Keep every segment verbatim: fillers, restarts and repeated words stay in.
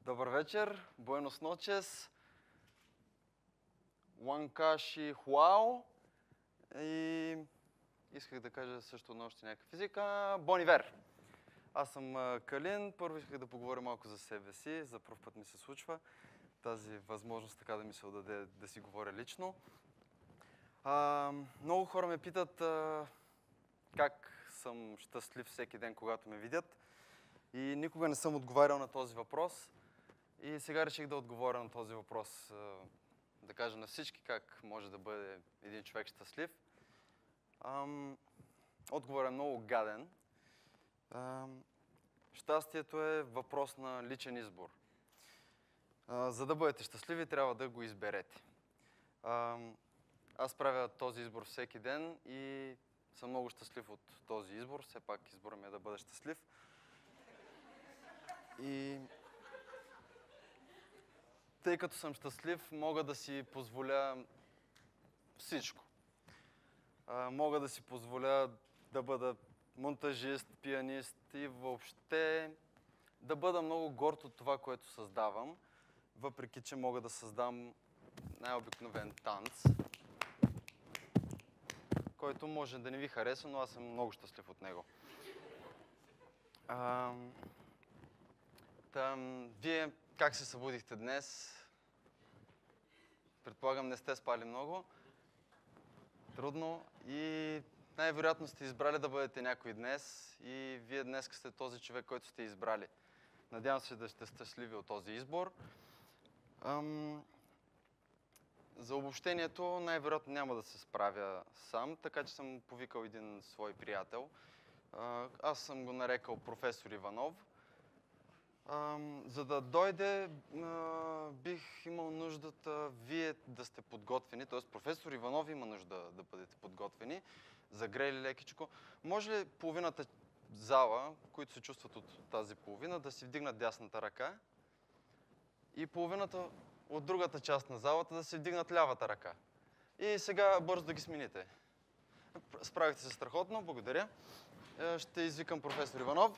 Добър вечер, buenos noches, уанкаши хуао и исках да кажа също на още някакъв език. Бонивер! Аз съм Калин, първо исках да поговоря малко за себе си, за пръв път ми се случва тази възможност така да ми се отдаде да си говоря лично. А, много хора ме питат а, как съм щастлив всеки ден, когато ме видят, и никога не съм отговарял на този въпрос. И сега реших да отговоря на този въпрос, да кажа на всички как може да бъде един човек щастлив. Ам, отговорът е много гаден. Ам, щастието е въпрос на личен избор. А, за да бъдете щастливи, трябва да го изберете. Ам, аз правя този избор всеки ден и съм много щастлив от този избор. Все пак изборът ми е да бъда щастлив. И тъй като съм щастлив, мога да си позволя всичко. А, мога да си позволя да бъда монтажист, пианист и въобще да бъда много горд от това, което създавам, въпреки че мога да създам най-обикновен танц, който може да не ви хареса, но аз съм много щастлив от него. А, там, вие как се събудихте днес? Предполагам, не сте спали много. Трудно. И най-вероятно сте избрали да бъдете някой днес. И вие днес сте този човек, който сте избрали. Надявам се да сте щастливи от този избор. Ам... За обобщението най-вероятно няма да се справя сам, така че съм повикал един свой приятел. А, аз съм го нарекал професор Иванов. Uh, за да дойде, uh, бих имал нуждата вие да сте подготвени, т.е. професор Иванов има нужда да бъдете подготвени, загрели лекичко. Може ли половината зала, които се чувстват от тази половина, да си вдигнат дясната ръка и половината от другата част на залата да си вдигнат лявата ръка? И сега бързо да ги смените. Справихте се страхотно, благодаря. Ще извикам професор Иванов.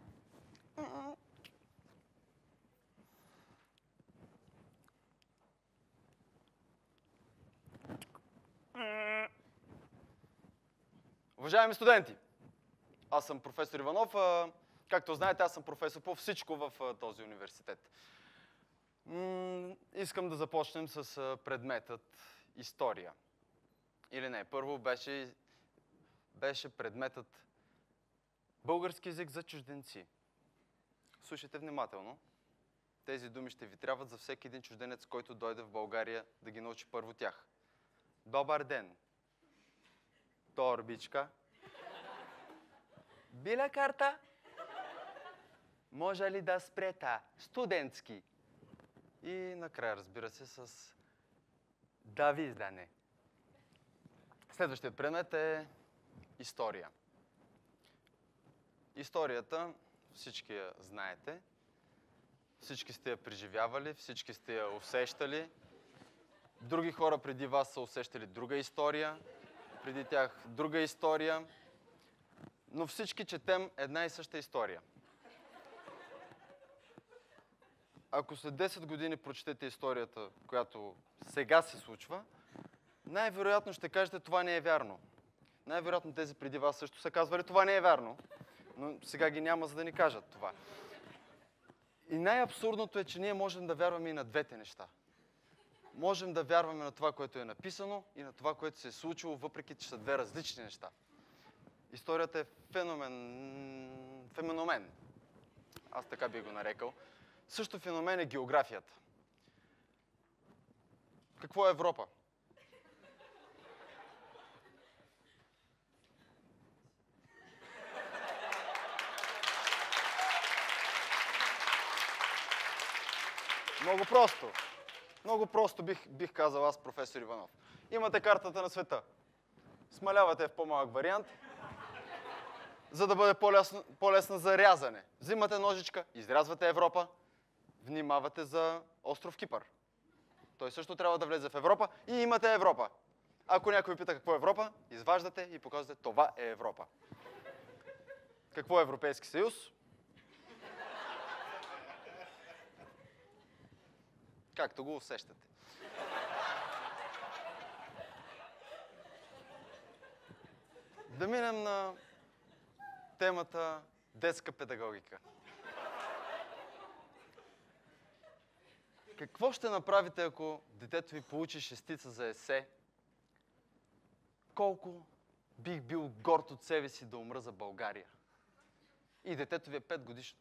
Уважаеми студенти, аз съм професор Иванов. Както знаете, аз съм професор по всичко в този университет. Искам да започнем с предметът история. Или не, първо беше, беше предметът български език за чужденци. Слушайте внимателно. Тези думи ще ви трябват за всеки един чужденец, който дойде в България да ги научи първо тях. Добър ден! Торбичка. Биля карта? Може ли да спрета? Студентски. И накрая, разбира се, с да виждане. Следващият предмет е история. Историята, всички я знаете, всички сте я преживявали, всички сте я усещали. Други хора преди вас са усещали друга история, преди тях друга история, но всички четем една и съща история. Ако след десет години прочетете историята, която сега се случва, най-вероятно ще кажете, това не е вярно. Най-вероятно тези преди вас също са казвали, това не е вярно, но сега ги няма, за да ни кажат това. И най-абсурдното е, че ние можем да вярваме и на двете неща. Можем да вярваме на това, което е написано, и на това, което се е случило, въпреки че са две различни неща. Историята е феномен... феномен. Аз така би го нарекал. Също феномен е географията. Какво е Европа? Много просто. Много просто бих, бих казал аз, професор Иванов. Имате картата на света. Смалявате в по-малък вариант, за да бъде по-лесно, по-лесна за рязане. Взимате ножичка, изрязвате Европа, внимавате за остров Кипър. Той също трябва да влезе в Европа и имате Европа. Ако някой пита какво е Европа, изваждате и показвате, това е Европа. Какво е Европейски съюз? Както го усещате. Да минем на темата детска педагогика. Какво ще направите, ако детето ви получи шестица за есе? Колко бих бил горд от себе си да умра за България? И детето ви е пет годишно.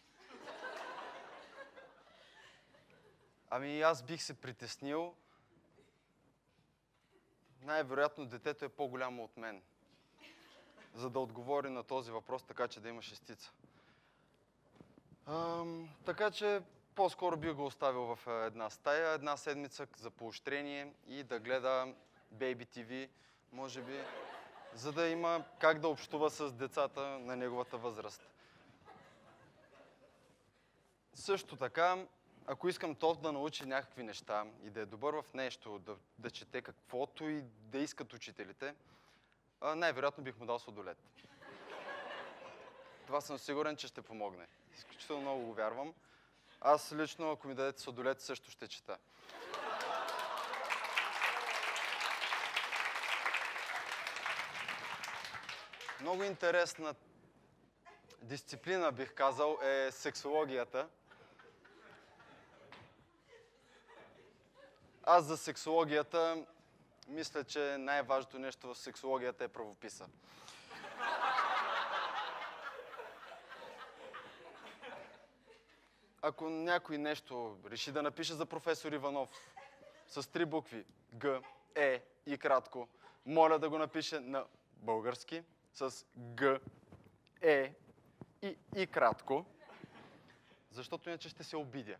Ами аз бих се притеснил. Най-вероятно детето е по-голямо от мен, за да отговори на този въпрос, така че да има шестица. Ам, така че по-скоро бих го оставил в една стая, една седмица за поощрение и да гледа Baby ти ви, може би, за да има как да общува с децата на неговата възраст. Също така, ако искам то да научи някакви неща и да е добър в нещо, да, да чете каквото и да искат учителите, най-вероятно бих му дал сладолед. Това съм сигурен, че ще помогне. Изключително много го вярвам. Аз лично, ако ми дадете сладолед, също ще чета. Много интересна дисциплина, бих казал, е сексологията. Аз за сексологията мисля, че най-важното нещо в сексологията е правописа. Ако някой нещо реши да напише за професор Иванов с три букви Г, Е и кратко, моля да го напише на български с Г, Е и, и кратко, защото иначе ще се обидя.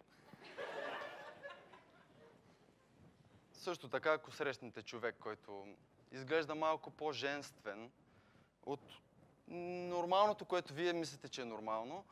Също така, ако срещнете човек, който изглежда малко по-женствен от нормалното, което вие мислите, че е нормално,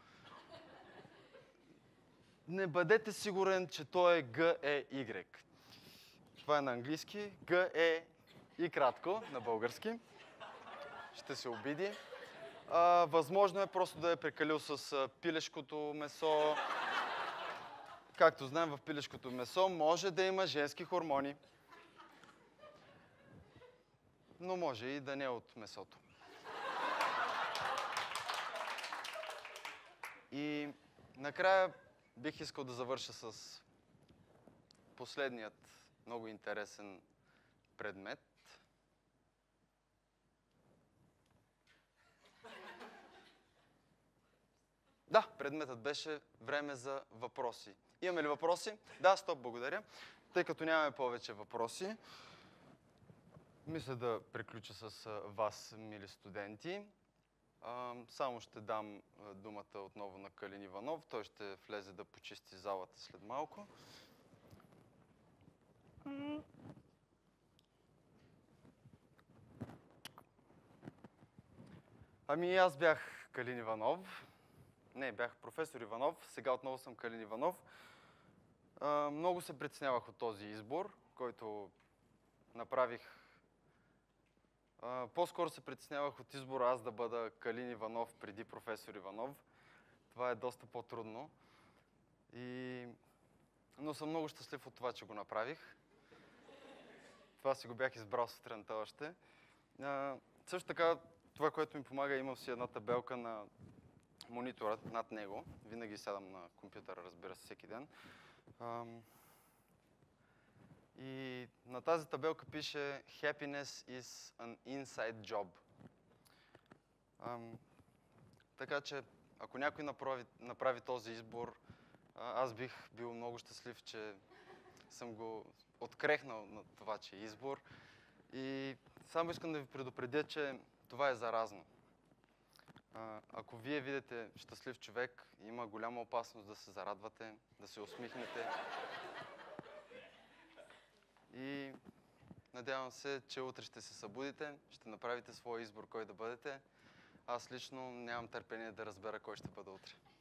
не бъдете сигурен, че той е Г Е Y. Това е на английски. Г Е и кратко на български. Ще се обиди. А, възможно е просто да е прекалил с а, пилешкото месо. Както знаем, в пилешкото месо може да има женски хормони. Но може и да не е от месото. И накрая бих искал да завърша с последният много интересен предмет. Да, предметът беше време за въпроси. Имаме ли въпроси? Да, стоп, благодаря. Тъй като нямаме повече въпроси, мисля да приключа с вас, мили студенти. Само ще дам думата отново на Калин Иванов. Той ще влезе да почисти залата след малко. Ами аз бях Калин Иванов. Не, бях професор Иванов. Сега отново съм Калин Иванов. Много се притеснявах от този избор, който направих. По-скоро се притеснявах от избора аз да бъда Калин Иванов преди професор Иванов. Това е доста по-трудно. И... Но съм много щастлив от това, че го направих. Това си го бях избрал сутринта още. А, също така, това, което ми помага, имам си една табелка на монитора над него. Винаги сядам на компютъра, разбира се, всеки ден. А, И на тази табелка пише Happiness is an inside job. Ам, така че, ако някой направи, направи този избор, аз бих бил много щастлив, че съм го открехнал на това, че е избор. И само искам да ви предупредя, че това е заразно. А, ако вие видите щастлив човек, има голяма опасност да се зарадвате, да се усмихнете. И надявам се, че утре ще се събудите, ще направите своя избор кой да бъдете. Аз лично нямам търпение да разбера кой ще бъда утре.